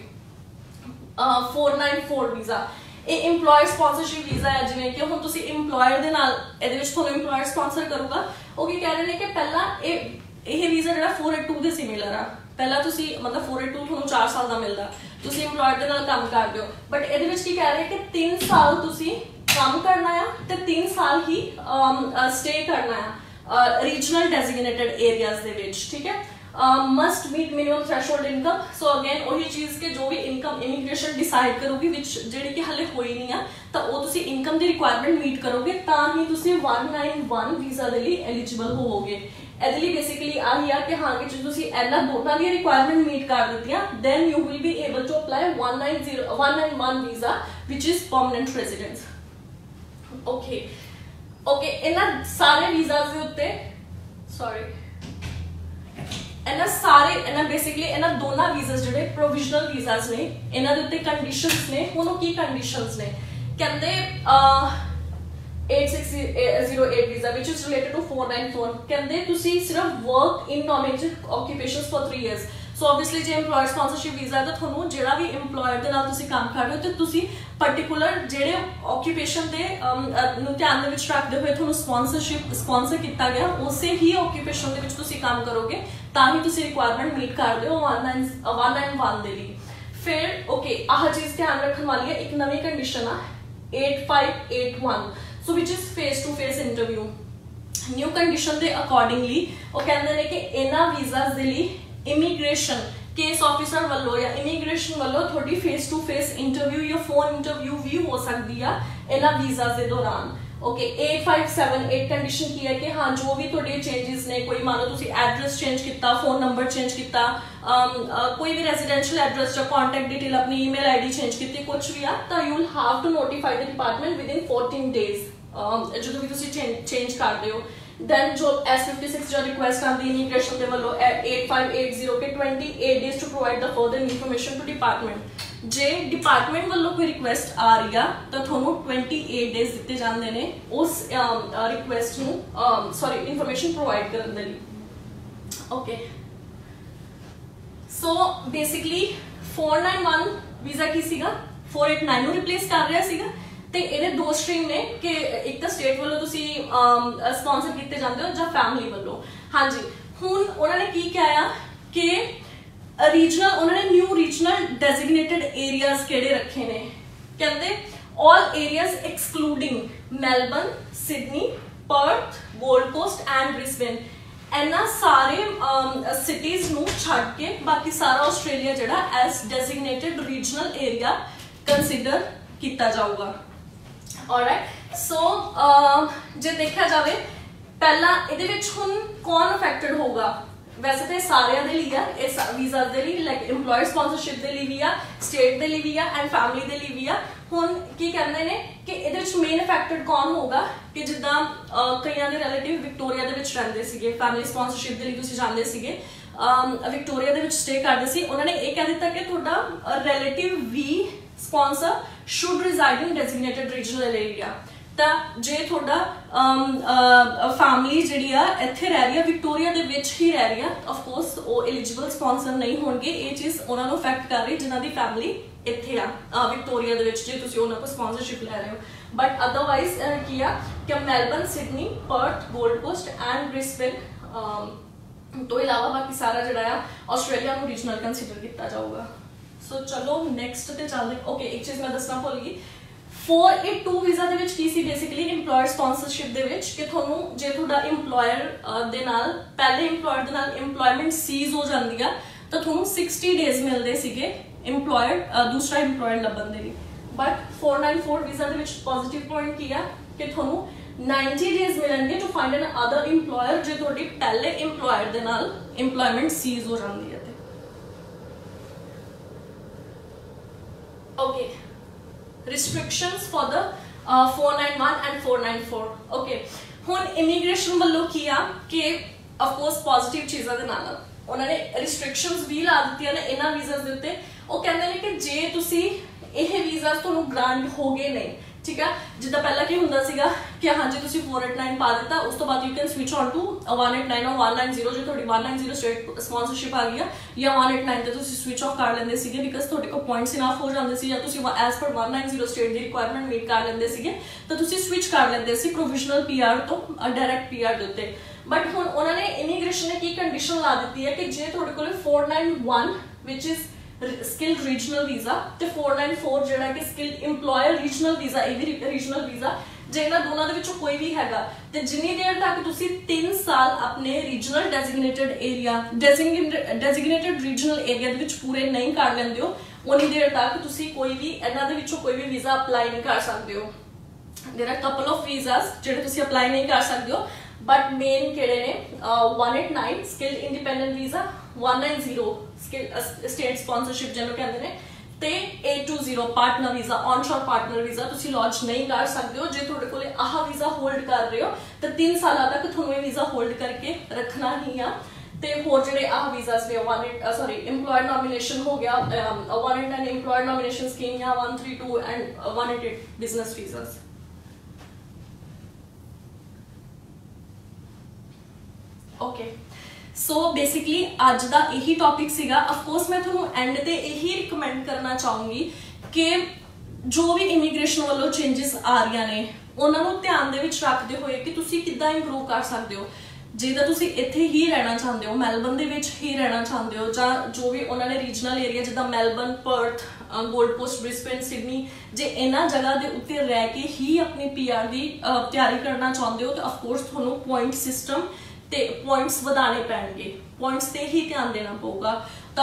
फोर नाइन फोर वीजा ये इंप्लॉयर स्पॉन्सरशिप वीजा है, जिवें कि हुण तुसी इंप्लॉयर दे नाल इहदे विच तुहानूं इंप्लॉयर स्पॉन्सर करूगा। वो की कह रहे हैं कि पहला ये ਇਹ ਵੀਜ਼ਾ ਜਿਹੜਾ फोर एट टू ਦੇ ਸਿਮਿਲਰ ਆ, ਪਹਿਲਾਂ ਤੁਸੀਂ ਮਤਲਬ फोर एट टू ਤੁਹਾਨੂੰ ਚਾਰ ਸਾਲ ਦਾ ਮਿਲਦਾ, ਤੁਸੀਂ ਇੰਪਲੋਇਰ ਦੇ ਨਾਲ ਕੰਮ ਕਰਦੇ ਹੋ, ਬਟ ਇਹਦੇ ਵਿੱਚ ਕੀ ਕਹਿ ਰਹੇ ਕਿ ਤਿੰਨ ਸਾਲ ਤੁਸੀਂ ਕੰਮ ਕਰਨਾ ਆ ਤੇ ਤਿੰਨ ਸਾਲ ਹੀ ਸਟੇ ਕਰਨਾ ਆ ਰੀਜਨਲ ਡੈਜ਼ਿਗਨੇਟਡ ਏਰੀਆਜ਼ ਦੇ ਵਿੱਚ, ਠੀਕ ਹੈ। Must meet minimum threshold income. So again वही चीज़ के जो भी इनकम इमीग्रेशन डिसाइड करोगी विच जिहड़ी कि हले होई नहीं है तो वो तुसी इनकम दी रिक्वायरमेंट मीट करोगे तां ही तुसी वन नाइन वन वीज़ा दे लई एलिजिबल होवोगे। ਇਹਦੇ ਲਈ ਬੇਸਿਕਲੀ ਆਹੀ ਆ ਕਿ ਹਾਂ ਕਿ ਜੇ ਤੁਸੀਂ ਇਹਨਾਂ ਦੋਨਾਂ ਦੀ ਰਿਕੁਆਇਰਮੈਂਟ ਮੀਟ ਕਰ ਦਿੱਤੀਆਂ then you will be able to apply one nine one visa which is permanent residence। okay okay ਇਹਨਾਂ ਸਾਰੇ ਵੀਜ਼ਾਸ ਦੇ ਉੱਤੇ ਸੌਰੀ ਇਹਨਾਂ ਸਾਰੇ ਇਹਨਾਂ ਬੇਸਿਕਲੀ ਇਹਨਾਂ ਦੋਨਾਂ ਵੀਜ਼ਾਸ ਜਿਹੜੇ ਪ੍ਰੋਵੀਜ਼ਨਲ ਵੀਜ਼ਾਸ ਨੇ ਇਹਨਾਂ ਦੇ ਉੱਤੇ ਕੰਡੀਸ਼ਨਸ ਨੇ। ਹੁਣ ਉਹ ਕੀ ਕੰਡੀਸ਼ਨਸ ਨੇ ਕਹਿੰਦੇ eight six zero eight visa which is related to four nine four कहते तुसी सिर्फ work in nominated occupations for three years. So obviously जे एम्प्लॉयर स्पॉन्सरशिप वीजा है तो ਤੁਹਾਨੂੰ ਜਿਹੜਾ ਵੀ एम्प्लॉयर ਦੇ ਨਾਲ ਤੁਸੀਂ ਕੰਮ ਕਰ ਰਹੇ ਹੋ ਤੇ ਤੁਸੀਂ ਪਾਰਟਿਕੂਲਰ ਜਿਹੜੇ ਆਕੂਪੇਸ਼ਨ ਦੇ ਨੂੰ ਧਿਆਨ ਦੇ ਵਿੱਚ ਰੱਖਦੇ ਹੋਏ ਤੁਹਾਨੂੰ ਸਪਾਂਸਰਸ਼ਿਪ ਸਪਾਂਸਰ ਕੀਤਾ ਗਿਆ ਉਸੇ ਹੀ ਆਕੂਪੇਸ਼ਨ ਦੇ ਵਿੱਚ ਤੁਸੀਂ ਕੰਮ ਕਰੋਗੇ ਤਾਂ ਹੀ ਤੁਸੀਂ ਰਿਕੁਆਇਰਮੈਂਟ ਮੀਟ ਕਰਦੇ ਹੋ वन नाइन वन ਦੇ ਲਈ। फिर ओके आह चीज ध्यान रखने वाली है, एक नवी कंडीशन आ eight five eight one, so which is face to face interview. New condition के अकॉर्डिंगली वो कहते हैं कि इन्हां वीज़ास दे लई इमीग्रेशन केस ऑफिसर वालों या इमीग्रेशन वालों थोड़ी फेस टू फेस इंटरव्यू या फोन इंटरव्यू भी हो सकती है इन्हां वीज़ास दे दौरान। Okay eight five seven eight condition की है कि हाँ जो भी थोड़े चेंजेस ने, कोई मान लो तुसी एड्रेस चेंज किया, फोन नंबर चेंज किया, कोई भी रेजिडेंशियल एड्रेस या कॉन्टैक्ट डिटेल अपनी ईमेल आईडी चेंज की, कुछ भी है तो you will have to notify the department within fourteen days जो भी तुसी चेंज कर रहे हो। then जो एस फिफ्टी सिक्स जो रिक्वेस्ट आती है इमीग्रेशन के वालों एट फाइव एट जीरो के twenty eight days to provide the further information to department. जे डिपार्टमेंट वालों कोई रिक्वेस्ट आ रही है तो थोनों ट्वेंटी एट डेज दिते जांदे ने उस रिक्वेस्ट नूं सॉरी इन्फॉर्मेशन प्रोवाइड करन दे लई। Okay so basically four nine one visa की सीगा फोर एट नाइन नूं रिप्लेस कर रहा सीगा ते ਇਹਦੇ ਦੋ ਸਟ੍ਰੀਮ ਨੇ कि एक तो स्टेट वालों ਤੁਸੀਂ स्पॉन्सर ਕੀਤੇ ਜਾਂਦੇ ਹੋ ਜਾਂ फैमिली वालों। हाँ जी ਹੁਣ ਉਹਨਾਂ ਨੇ ਕੀ ਕਿਹਾ कि रीजनल उन्होंने न्यू रीजनल डेजिग्नेटेड एरियाज केड़े रखे ने, कहते all areas excluding Melbourne, Sydney, Perth, Gold Coast and Brisbane, इन्हां सारे सिटीज नूं छड्ड के बाकी सारा ऑस्ट्रेलिया जिहड़ा as designated regional area consider किया जाऊगा। ऑलराइट सो जे देखा जाए पहला इहदे विच हुण कौन अफेक्टेड होगा, वैसे तो सारे दे लिए इस वीजा दे लिए लाइक एम्प्लॉयर स्पॉन्सरशिप दे लिए भी आ, स्टेट दे लिए भी आ एंड फैमिली दे लिए भी आ। हुण की कहंदे ने कि इहदे विच मेन अफेक्टेड कौन होगा कि जिद्दां कईयां दे रिलेटिव विक्टोरिया दे विच रहिंदे सीगे, फैमिली स्पॉन्सरशिप दे लिए तुसीं जांदे सीगे विक्टोरिया दे विच स्टे करदे सी, उन्होंने ये कह दिता कि तुहाडा रिलेटिव भी sponsor should reside in designated regional area. तो जे थोड़ा फैमिली जिहड़ी आ इत्थे रह रही है विक्टोरिया दे विच ही रह रही है, ऑफ कोर्स वो एलिजिबल स्पॉन्सर नहीं होणगे, ये चीज़ उन्हां नूं अफेक्ट कर रही जिन्हां दी फैमिली इत्थे आ विक्टोरिया दे विच जे तुसीं उन्हां कोल स्पॉन्सरशिप लै रहे हो। बट अदरवाइज की आ कि Melbourne, Sydney, Perth, Gold Coast and Brisbane तो इलावा बाकी सारा जिहड़ा आ ऑस्ट्रेलिया नूं रीजनल कंसीडर किया जाऊगा। सो so, चलो नैक्सट ते चलदे। ओके एक चीज़ मैं दसना भुल गई, फोर एट टू वीजा दे विच की सी बेसिकली एम्प्लॉयर स्पॉन्सरशिप दे विच कि थोनों जे थोड़ा एम्प्लॉयर दे नाल पहले एम्प्लॉयर दे नाल एम्प्लॉयमेंट सीज हो जाती है तो थोनों सिक्सटी डेज मिलते सीगे एम्प्लॉयर दूसरा एम्प्लॉयर लभन दे लई। But four nine four visa दे विच पॉजिटिव पॉइंट की है कि थोनों नाइनटी डेज मिलेंगे to find another employer जो थोड़ी पहले एम्प्लॉयर दे नाल एम्प्लॉयमेंट सीज हो जाती है। Okay restrictions for the uh, four nine one and four nine four। okay हुण इमीग्रेशन वालों की आ कि ऑफ कोर्स पॉजिटिव चीज़ां दे नाल उन्होंने रिस्ट्रिक्शंस भी ला दित्तियां ने इन्हां वीज़ास दे उत्ते। वो कहंदे ने कि जे तुसी यह वीज़ास तुहानूं ग्रांट हो गए नहीं, ठीक है, जिद्दां पहला की हुंदा सीगा कि हाँ जी तुसी फोर एट नाइन पा दिता उस तो बाद you can switch on to one eight nine और वन नाइन जीरो जो थोड़ी one nine zero state sponsorship आ गई है या वन एट नाइन ते तुसी स्विच ऑफ कर लेंदे सीगे बिकॉज थोड़े को पॉइंट्स इनफ हो जाते सी या तुसी as per one nine zero state की रिक्वायरमेंट मीट कर लेंदे सीगे तो तुसी स्विच कर लेंदे सी प्रोविजनल पीआर तो डायरैक्ट पीआर दे उत्ते। बट हुण उन्होंने इमीग्रेशन ने की कंडीशन ला दी है कि जे थोड़े को four nine one which is skilled regional visa ते फोर नाइन फोर जिहड़ा कि स्किल्ड इंप्लॉयर रीजनल वीजा ये भी रीजनल वीजा जे इन्हां दोनों दे विचों कोई भी हैगा ते जिन्नी देर तक तुसी तीन साल अपने regional designated area designated regional area दे विच पूरे नहीं कर लेंदे हो उन्नी देर तक तुसी कोई भी इन्हां दे विचों कोई भी वीजा अप्लाई नहीं कर सकदे हो। There are couple of visas जिहड़े तुसी अप्लाई नहीं कर सकदे हो बट मेन केड़े ने one eight nine skilled independent visa, one nine zero state sponsorship जिन्होंने कहते हैं ते eight two zero partner visa onshore partner visa तुसी लॉन्च नहीं कर सकते हो। जे थोड़े कोले आह वीजा होल्ड कर रहे हो तो तीन साल तक थोड़ा ये वीजा होल्ड करके रखना ही आ। ते होर जिहड़े आह वीजास ने one eight sorry employer nomination हो गया one eight nine employer nomination scheme या one three two and one eight eight business visas. Okay so basically अज का यही टॉपिक सीगा। अफकोर्स मैं थोनों एंड ते यही रिकमेंड करना चाहूँगी कि जो भी इमीग्रेशन वालों चेंजेस आ रही ने उन्होंने ध्यान दे विच रखते हुए कि तुसी किद्दां इंप्रूव कर सकते हो। जे तां तुसी इत्थे ही रहना चाहते हो, मेलबर्न दे विच ही रहना चाहते हो, जां जो भी उन्होंने रीजनल एरिया जिद्दां Melbourne, Perth, Gold Coast, Brisbane, Sydney, जे इन्हां जगह के उत्ते रह के ही अपनी पी आर की तैयारी करना चाहते हो तो ऑफकोर्स तुहानूं पॉइंट सिस्टम ते पॉइंट्स वधाने पैणगे, पॉइंट्स ते ही ध्यान देना पऊगा।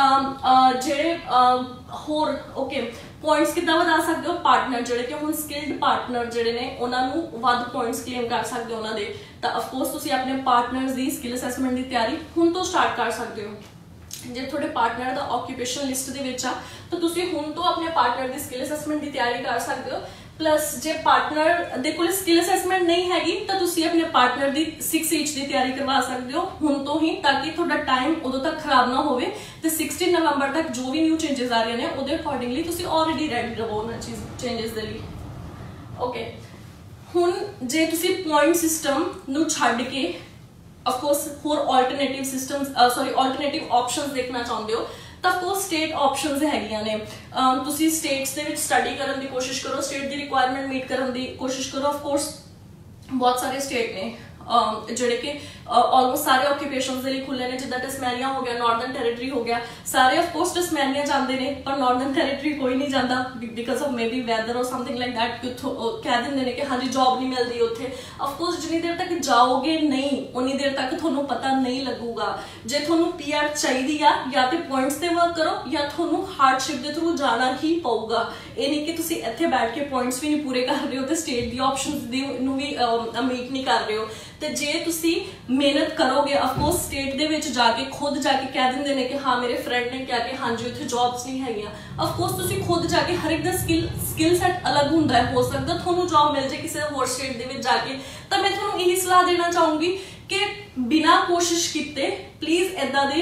तो जेडे होर ओके पॉइंट्स किद्दां वधा सकदे हो, पार्टनर जेडे कि हुण स्किल्ड पार्टनर जेडे ने उन्हां नूं वध पॉइंट्स क्लेम कर सकदे हो उन्हां दे। तो ऑफकोर्स तुसीं अपने पार्टनर्स की स्किल असैसमेंट की तैयारी हुण तो स्टार्ट कर सकते हो। जे थोड़े पार्टनर का ऑक्यूपेशन लिस्ट दे विच आ तो तुसीं हुण तो अपने पार्टनर की स्किल असैसमेंट की तैयारी कर सकते हो। प्लस जे पार्टनर दे कोल स्किल असैसमेंट नहीं हैगी तो तुसीं अपने पार्टनर की सिक्स ईच की तैयारी करवा सकते हो हुण तो ही, ताकि थोड़ा टाइम उदों तक खराब ना होवे ते सिक्सटीन नवंबर तक जो भी न्यू चेंजेस आ रहे हैं उहदे अकॉर्डिंगली तुसीं ऑलरेडी रेडी रहो उन्हां चीज चेंजेस दे लई। ओके हुण जे तुसीं पॉइंट सिस्टम नूं छड्ड के ऑफकोर्स होर alternative systems sorry alternative options देखना चाहते हो तो ऑफकोर्स स्टेट ऑप्शनस हैगियां ने। तुसीं स्टेट्स दे विच स्टडी करन दी कोशिश करो, स्टेट दी रिक्वायरमेंट मीट करन दी कोशिश करो। ऑफकोर्स बहुत सारे स्टेट ने ਜਿਹੜੇ कि ऑलमोस्ट सारे ऑक्यूपेशंस ਦੇ ਲਈ खुले ने, जिद्दां टस्मैनिया हो गया, नॉर्दर्न टैरेटरी हो गया, सारे ऑफकोर्स टस्मैनिया जाते हैं पर नॉर्दर्न टैरेटरी कोई नहीं जाता because of maybe weather और समथिंग लाइक दैट कि कह देंगे ने कि हाँ जी जॉब नहीं मिलती उत्थे। ऑफकोर्स जिन्नी देर तक जाओगे नहीं उन्नी देर तक थोनों पता नहीं लगूगा। जे थोनों पी आर चाहिए आ या तो पॉइंट्स ते वर्क करो या थोनों हार्डशिप के थ्रू जाना ही पऊगा। ये नहीं कि तुसीं इत्थे बैठ के पॉइंट्स भी नहीं पूरे कर रहे हो तो स्टेट दी ऑप्शनस दी नूं भी मीट नहीं कर रहे हो। तो जे तुसी मेहनत करोगे ऑफकोर्स स्टेट दे विच जाके खुद जाके कह देंगे ने कि हाँ मेरे फ्रेंड ने क्या कि हाँ जी उत्थे जॉब्स नहीं हैगियां। ऑफकोर्स तुसी खुद जाके हर एक दा स्किल स्किल सैट अलग हुंदा है, हो सकदा थोनू जॉब मिल जाए किसी होर स्टेट दे विच जाके। तो मैं थोनू यही सलाह देना चाहूंगी कि बिना कोशिश किते प्लीज इदां दे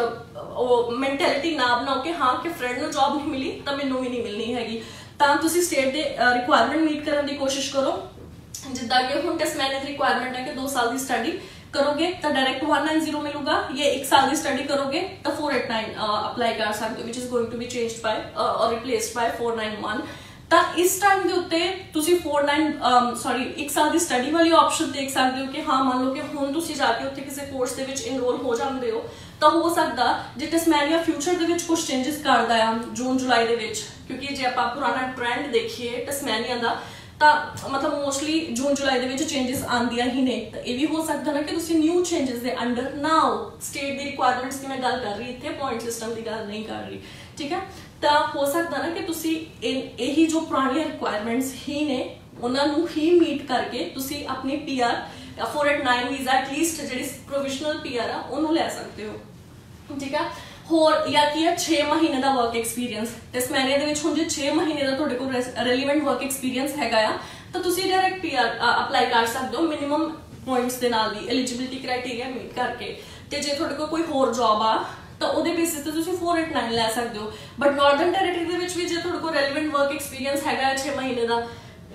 मतलब मैंटेलिटी ना बनाओ कि हाँ कि फ्रेंड नूं जॉब नहीं मिली तो मैनूं भी नहीं मिलनी हैगी। तां तुसी स्टेट दे रिक्वायरमेंट मीट करन दी कोशिश करो। जिद्दां कि हुण टस्मैनिया दी रिक्वायरमेंट है कि दो साल की स्टडी करोगे तो डायरेक्ट वन नाइन जीरो मिलूगा, ये एक साल की स्टडी करोगे तो फोर एट नाइन अप्लाई कर सकते हो which is going to be changed by और replaced by four nine one. तो इस टाइम के उत्ते तुसी फोर नाइन सॉरी एक साल की स्टडी वाली ऑप्शन देख सकते हो कि हाँ मान लो कि हुण तुसी जाके उत्थे किसी कोर्स दे विच इनरोल हो जांदे हो तो हो सकदा जे टस्मैनिया फ्यूचर दे विच कुछ चेंजेस करदा है जून जुलाई दे विच, क्योंकि जे आपां पुराना ट्रेंड देखिए टस्मैनिया दा तो मतलब मोस्टली जून जुलाई दे विच चेंजेस आंदियां ही ने। तो ये भी हो सकता ना कि तुसी न्यू चेंजेस दे अंडर नाउ स्टेट दी रिक्वायरमेंट्स की मैं गल कर रही इत्थे पॉइंट सिस्टम की गल नहीं कर रही, ठीक है। तो हो सकता ना कि तुसी यही जो पुरानी रिक्वायरमेंट्स ही ने उन्हां नूं ही मीट करके तुसी अपनी P R four eight nine visa at least जिहड़ी प्रोविजनल पी आर आ उहनूं लै सकते हो, ठीक है। होर या की है छे महीने का वर्क एक्सपीरियंस टस्मैनिया दे विच हुण जे छे महीने का तुहाडे कोल रेलीवेंट वर्क एक्सपीरियंस हैगा आ तो तुसी डायरेक्ट पी आर अप्लाई कर सकते हो मिनिमम पॉइंट्स दे नाल दी एलिजिबिलिटी क्राइटेरिया मीट करके। ते जे तुहाडे कोल कोई होर जॉब आ तो उहदे बेसिस ते तुसी फोर एट नाइन लै सकते हो। बट नॉर्दर्न टैरेटरी दे विच भी जे तुहाडे कोल रेलीवेंट वर्क एक्सपीरियंस हैगा छे महीने का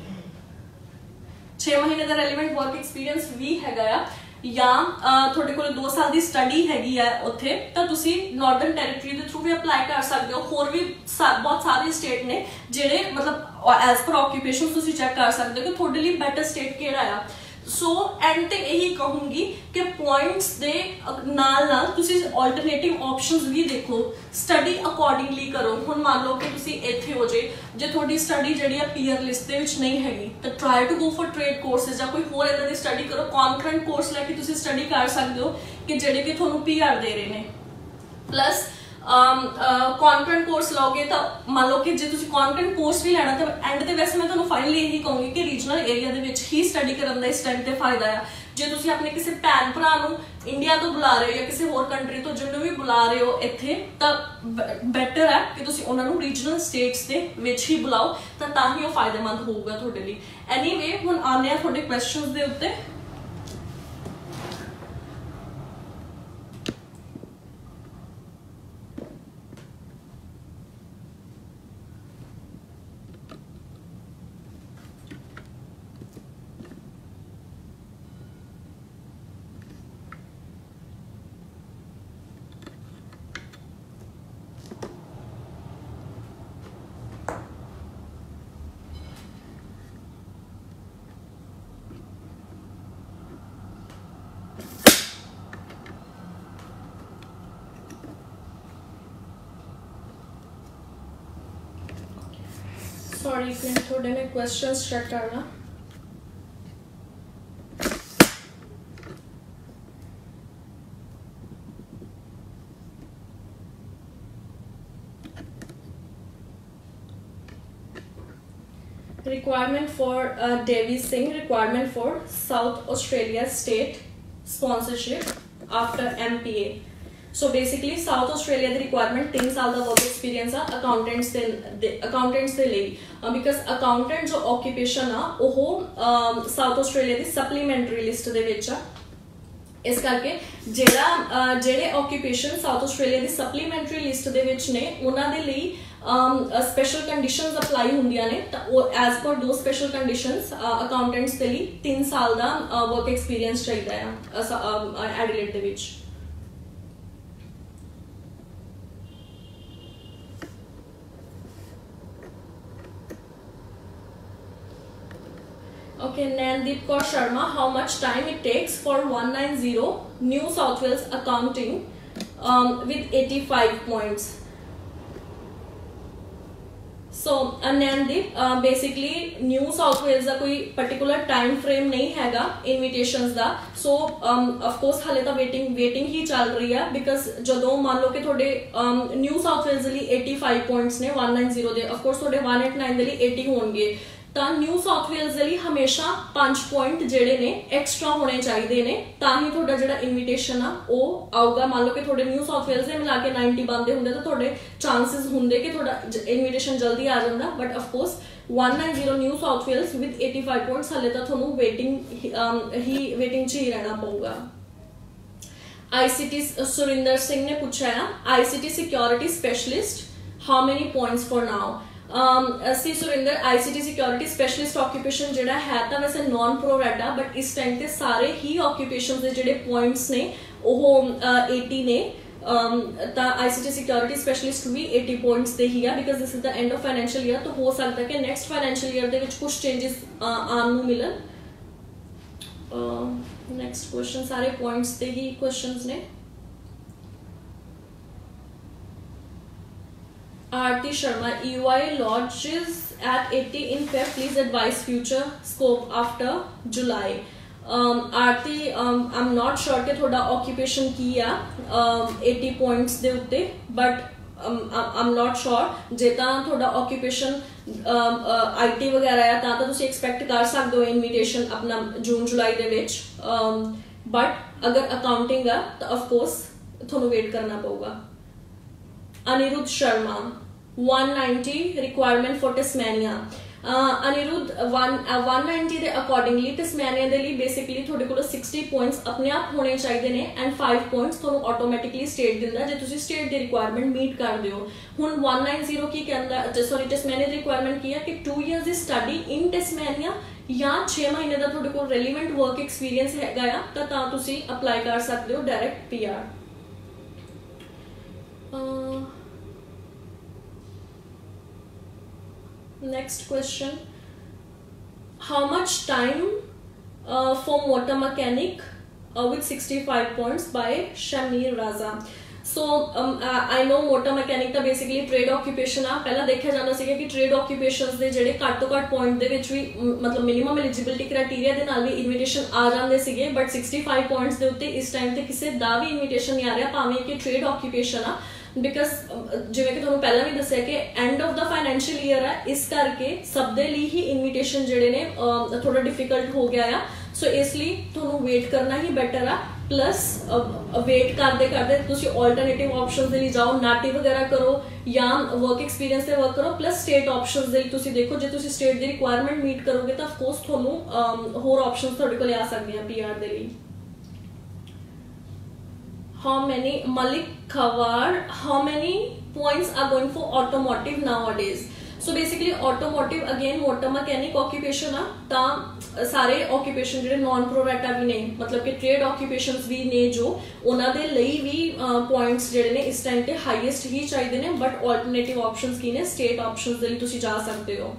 छे महीने का रेलीवेंट वर्क एक्सपीरियंस भी हैगा आ या थोड़े को दो साल की स्टडी हैगी है उत्थे तो तुसी नॉर्दर्न टैरेटरी के थ्रू भी अप्लाई कर सकते हो। होर भी सा, बहुत सारे स्टेट ने जेडे मतलब एज पर ऑक्यूपेशन तुसी चेक कर सकते हो कि थोड़े लिए बेटर स्टेट केड़ा आ। सो एंड ते यही कहूंगी कि पॉइंट्स दे नाल नाल तुसी ऑल्टरनेटिव ऑप्शंस भी देखो, स्टडी अकॉर्डिंगली करो। हुण मान लो कि तुसी इत्थे हो जे जे थोड़ी स्टडी जिहड़ी आ पीयर लिस्ट दे विच नहीं हैगी तो try to go for trade courses या कोई होर इदां दी स्टडी करो। कॉन्फ्रेंट कोर्स लैके तुसी स्टडी कर सकते हो कि जिहड़े कि तुहानूं पीआर दे रहे ने। प्लस कॉन्फ्रेंट कोर्स लोगे तो मान लो कि जे तुसी कॉन्फ्रेंट कोर्स भी लेना तो एंड ते वैसे मैं तुहानूं फाइनली यही कहूँगी कि रीजनल एरिया दे विच ही स्टडी करन दा इस टाइम ते फायदा है। जे तुसी अपने किसी भैन भरा नूं इंडिया तो बुला रहे हो या किसी होर कंट्री तो जिन्हों भी बुला रहे हो इत्थे तो बैटर है कि तुसी उन्हां नूं रीजनल स्टेट्स दे विच ही बुलाओ तो तां ही वो फायदेमंद होऊगा तुहाडे लई। एनीवे हुण आने आ तुहाडे क्वेश्चनस दे उत्ते। सॉरी एक मिनट थोड़े मैं क्वेश्चंस चेक करना. Requirement for uh, Devi Singh, requirement for South Australia state sponsorship after M P A. So basically South Australia the requirement तीन साल का work experience है accountants ਦੇ accountants ਦੇ ਲਈ because accountant जो occupation ਆ ਉਹ South Australia ਦੀ supplementary list ਦੇ ਵਿੱਚ ਆ. ਇਸ ਕਰਕੇ ਜਿਹੜਾ ਜਿਹੜੇ occupation South Australia ਦੀ supplementary list ਦੇ ਵਿੱਚ ਨੇ ਉਹਨਾਂ ਦੇ ਲਈ ਸਪੈਸ਼ਲ ਕੰਡੀਸ਼ਨਸ ਅਪਲਾਈ ਹੁੰਦੀਆਂ ਨੇ ਤਾਂ ਉਹ ਐਜ਼ ਪਰ ਦੋ ਸਪੈਸ਼ਲ ਕੰਡੀਸ਼ਨਸ ਅਕਾਊਂਟੈਂਟਸ ਦੇ ਲਈ तीन ਸਾਲ ਦਾ ਵਰਕ ਐਕਸਪੀਰੀਅੰਸ ਚਾਹੀਦਾ ਹੈ ਐਡੀਲੇਡ ਦੇ ਵਿੱਚ. Okay, Nandeep Kaur Sharma, how much time it takes for one ninety New South Wales accounting um, with eighty-five points? So uh, Nandeep, uh, basically New South Wales का कोई particular time frame नहीं हैगा invitations दा. So um, of course हाले ता waiting waiting ही चल रही है because जदों मान लो कि थोड़े um, New South Wales लिए eighty-five points ने one ninety they of course थोड़े one eighty-nine दे लिए eighty होंगे ਤਾਂ ਨਿਊ ਸਾਊਥ ਵੇਲਜ਼ ਦੇ ਲਈ ਹਮੇਸ਼ਾ ਪੰਜ ਪੁਆਇੰਟ ਜਿਹੜੇ ਨੇ ਐਕਸਟਰਾ ਹੋਣੇ ਚਾਹੀਦੇ ਨੇ ਤਾਂ ਹੀ ਤੁਹਾਡਾ ਜਿਹੜਾ ਇਨਵੀਟੇਸ਼ਨ ਆ ਉਹ ਆਊਗਾ. ਮੰਨ ਲਓ ਕਿ ਤੁਹਾਡੇ ਨਿਊ ਸਾਊਥ ਵੇਲਜ਼ ਦੇ ਮਿਲਾ ਕੇ ninety ਬੰਦੇ ਹੁੰਦੇ ਤਾਂ ਤੁਹਾਡੇ ਚਾਂਸਸ ਹੁੰਦੇ ਕਿ ਤੁਹਾਡਾ ਇਨਵੀਟੇਸ਼ਨ ਜਲਦੀ ਆ ਜਾਂਦਾ but of course one ninety New South Wales with eighty-five points ਹਾਲੇ ਤਾਂ ਤੁਹਾਨੂੰ ਵੇਟਿੰਗ ਹੀ ਵੇਟਿੰਗ 'ਚ ਹੀ ਰਹਿਣਾ ਪਊਗਾ. I C T Surinder Singh ਨੇ ਪੁੱਛਿਆ ਹੈ I C T security specialist how many points for now? Um, see Surinder, I C T security specialist occupation ਜਿਹੜਾ ਹੈ ਤਾਂ ਵੈਸੇ non pro rata but ਇਸ ਟਾਈਮ ਤੇ ਸਾਰੇ ਹੀ occupations ਦੇ ਜਿਹੜੇ points ਨੇ ਉਹ eighty ਨੇ ਤਾਂ I C T security specialist we eighty points ਦੇ ਹੀ ਆ because this is the end of financial year ਤਾਂ ਹੋ ਸਕਦਾ ਕਿ next financial year ਦੇ ਵਿੱਚ ਕੁਝ changes ਆਉਣ ਨੂੰ ਮਿਲਣ. next question ਸਾਰੇ points ਦੇ ਹੀ questions ਨੇ. Aarti Sharma, E Y lodges at eighty in Feb. Please advise future scope after July. Um, Aarti, um, I'm not sure कि थोड़ा occupation की है um, eighty points दे उत्ते, but um, I'm not sure जेता थोड़ा occupation um, uh, I T वगैरह है तां तां तुसी expect कर सकते हो invitation अपना जून जुलाई दे विच um, but अगर accounting है तो of course थोड़ा wait करना पड़ेगा. Anirudh Sharma, one ninety requirement for Tasmania. uh, Anirudh, one uh, one ninety ਦੇ accordingly Tasmania ਦੇ ਲਈ basically ਤੁਹਾਡੇ ਕੋਲ sixty points ਆਪਣੇ ਆਪ ਹੋਣੇ ਚਾਹੀਦੇ ਨੇ and five points ਤੁਹਾਨੂੰ automatically state ਦਿੰਦਾ ਜੇ ਤੁਸੀਂ state ਦੀ requirement meet ਕਰਦੇ ਹੋ. ਹੁਣ one ninety ਕੀ ਕਹਿੰਦਾ sorry Tasmania ਦੀ requirement ਕੀ ਹੈ ਕਿ two years the study in Tasmania ਜਾਂ six ਮਹੀਨੇ ਦਾ ਤੁਹਾਡੇ ਕੋਲ relevant work experience ਹੈਗਾ ਆ ਤਾਂ ਤਾਂ ਤੁਸੀਂ apply ਕਰ ਸਕਦੇ ਹੋ direct P R. Uh, next question, how much time uh, for motor mechanic uh, with sixty-five points by Shamir Raza. So um, uh, I know motor mechanic ਤਾਂ basically trade occupation ਆ. ਪਹਿਲਾਂ ਦੇਖਿਆ ਜਾਂਦਾ ਸੀਗਾ ਕਿ trade occupations ਦੇ ਜਿਹੜੇ ਘੱਟ ਤੋਂ ਘੱਟ point ਦੇ ਵਿੱਚ ਵੀ ਮਤਲਬ minimum eligibility criteria ਦੇ ਨਾਲ ਵੀ invitation ਆ ਜਾਂਦੇ ਸੀਗੇ but sixty-five points ਦੇ ਉੱਤੇ ਇਸ time ਤੇ ਕਿਸੇ ਦਾ ਵੀ invitation ਨਹੀਂ ਆ ਰਿਹਾ ਭਾਵੇਂ ਕਿ trade occupation ਆ because ਜਿਵੇਂ ਕਿ ਤੁਹਾਨੂੰ ਪਹਿਲਾਂ ਵੀ ਦੱਸਿਆ ਕਿ end of the financial year ਹੈ ਇਸ ਕਰਕੇ ਸਭ ਦੇ ਲਈ ਹੀ invitation ਜਿਹੜੇ ਨੇ ਥੋੜਾ difficult ਹੋ ਗਿਆ ਆ ਸੋ ਇਸ ਲਈ ਤੁਹਾਨੂੰ wait ਕਰਨਾ ਹੀ better ਆ प्लस वेट करते करते तुसी ऑल्टरनेटिव ऑप्शंस दे लिए जाओ नाटी वगैरह करो या वर्क एक्सपीरियंस से वर्क करो प्लस स्टेट ऑप्शंस दे तुसी देखो जे तुसी स्टेट दी रिक्वायरमेंट मीट करोगे तो ऑफ कोर्स थोनू होर ऑप्शंस थोड़े को ले आ सकते हैं पीआर दे लिए. How many Malik Khawar, how many points are going for automotive nowadays? So basically automotive again motor mechanic occupation आ ता सारे occupation ਜਿਹੜੇ non pro rata ਵੀ ਨੇ ਮਤਲਬ ਕਿ trade occupations ਵੀ ਨੇ ਜੋ ਉਹਨਾਂ ਦੇ ਲਈ ਵੀ points ਜਿਹੜੇ ਨੇ ਇਸ time ਤੇ highest ਹੀ ਚਾਹੀਦੇ ਨੇ but alternative options ਕੀ ਨੇ state options ਦੇ ਲਈ ਤੁਸੀਂ ਜਾ ਸਕਦੇ ਹੋ.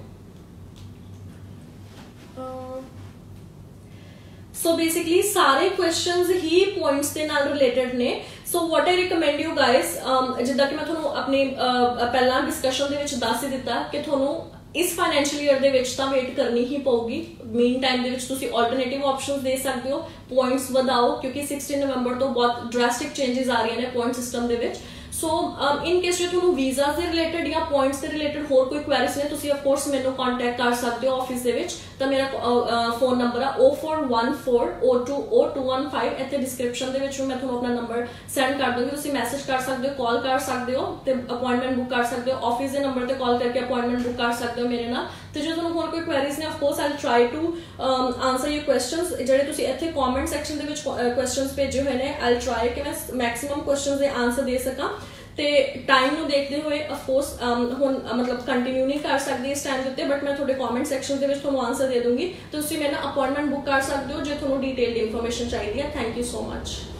So basically ਸਾਰੇ questions ही points ਦੇ ਨਾਲ related ਨੇ. So what I recommend you guys ਜਿੱਦਾਂ ਕਿ ਮੈਂ ਤੁਹਾਨੂੰ ਆਪਣੀ ਪਹਿਲਾਂ discussion ਦੇ ਵਿੱਚ ਦੱਸ ਹੀ ਦਿੱਤਾ ਕਿ ਤੁਹਾਨੂੰ इस फाइनैंशियल ईयर ਦੇ ਵਿੱਚ ਤਾਂ ਵੇਟ ਕਰਨੀ ਹੀ ਪਊਗੀ। ਮੀਨ ਟਾਈਮ ਦੇ ਵਿੱਚ ਤੁਸੀਂ ਆਲਟਰਨੇਟਿਵ ਆਪਸ਼ਨਸ ਦੇ ਸਕਦੇ ਹੋ, ਪੁਆਇੰਟਸ ਵਧਾਓ ਕਿਉਂਕਿ ਸਿਕਸਟੀਨ ਨਵੰਬਰ ਤੋਂ ਬਹੁਤ ਡਰੈਸਟਿਕ ਚੇਂजेस ਆ ਰਹੀਆਂ ਨੇ ਪੁਆਇੰਟ ਸਿਸਟਮ ਦੇ ਵਿੱਚ। ਸੋ ਇਨ ਕੇਸ ਜੇ ਤੁਹਾਨੂੰ ਵੀਜ਼ਾ ਦੇ ਰਿਲੇਟਡ ਜਾਂ ਪੁਆਇੰਟਸ ਦੇ ਰਿਲੇਟਡ ਹੋਰ ਕੋਈ ਕੁਐਰੀਜ਼ ਨੇ ਤੁਸੀਂ ਅਫਕੋਰਸ ਮੈਨੂੰ ਕੰਟੈਕਟ ਕਰ ਸਕਦੇ ਹੋ ਆਫਿਸ ਦੇ ਵਿੱਚ। ਤਾਂ ਮੇਰਾ ਫੋਨ ਨੰਬਰ ਆ O four one four O two O two one five. ਇੱਥੇ ਡਿਸਕ੍ਰਿਪਸ਼ਨ ਦੇ ਵਿੱਚ ਮੈਂ ਤੁਹਾਨੂੰ ਆਪਣਾ ਨੰਬਰ ਸੈਂਡ ਕਰ ਦੂੰਗੀ, ਤੁਸੀਂ ਮੈਸੇਜ ਕਰ ਸਕਦੇ ਹੋ, ਕਾਲ ਕਰ ਸਕਦੇ ਹੋ ਤੇ ਅਪਾਇੰਟਮੈਂਟ ਬੁੱਕ ਕਰ ਸਕਦੇ ਹੋ। ਆਫਿਸ ਦੇ ਨੰਬਰ ਤੇ ਕਾਲ ਕਰਕੇ ਅਪਾਇੰਟਮੈਂਟ ਬੁੱਕ ਕਰ ਸਕਦੇ ਹੋ ਮੇਰੇ ਨਾਲ। ਤੇ ਜੇ ਤੁਹਾਨੂੰ ਹੋਰ ਕੋਈ ਕੁਐਰੀਜ਼ ਨੇ of course I try to answer your questions. ਜਿਹੜੇ ਤੁਸੀਂ ਇੱਥੇ ਕਮੈਂਟ ਸੈਕਸ਼ਨ ਦੇ ਵਿੱਚ ਕੁਐਸਚਨਸ ਭੇਜੇ ਹੋਏ ਨੇ ਆਈ ਟਰਾਈ ਕਿ ਮੈਂ ਮੈਕਸਿਮਮ ਕੁਐਸਚਨਸ ਦੇ ਆਨਸਰ ਦੇ ਸਕਾਂ। ਤੇ ਟਾਈਮ ਨੂੰ ਦੇਖਦੇ ਹੋਏ ਅਫਕੋਰਸ ਹੁਣ ਮਤਲਬ ਕੰਟੀਨਿਊ ਨਹੀਂ ਕਰ ਸਕਦੀ ਇਸ ਟਾਈਮ ਦੇ ਉੱਤੇ, ਬਟ ਮੈਂ ਤੁਹਾਡੇ ਕਮੈਂਟ ਸੈਕਸ਼ਨ ਦੇ ਵਿੱਚ ਤੁਹਾਨੂੰ ਆਨਸਰ ਦੇ ਦੂੰਗੀ। ਤੁਸੀਂ ਮੇਰੇ ਨਾਲ ਅਪਾਇੰਟਮੈਂਟ ਬੁੱਕ ਕਰ ਸਕਦੇ ਹੋ ਜੇ ਤੁਹਾਨੂੰ ਡਿਟੇਲਡ ਇਨਫੋਰਮੇਸ਼ਨ ਚਾਹੀਦੀ ਹੈ। Thank you so much.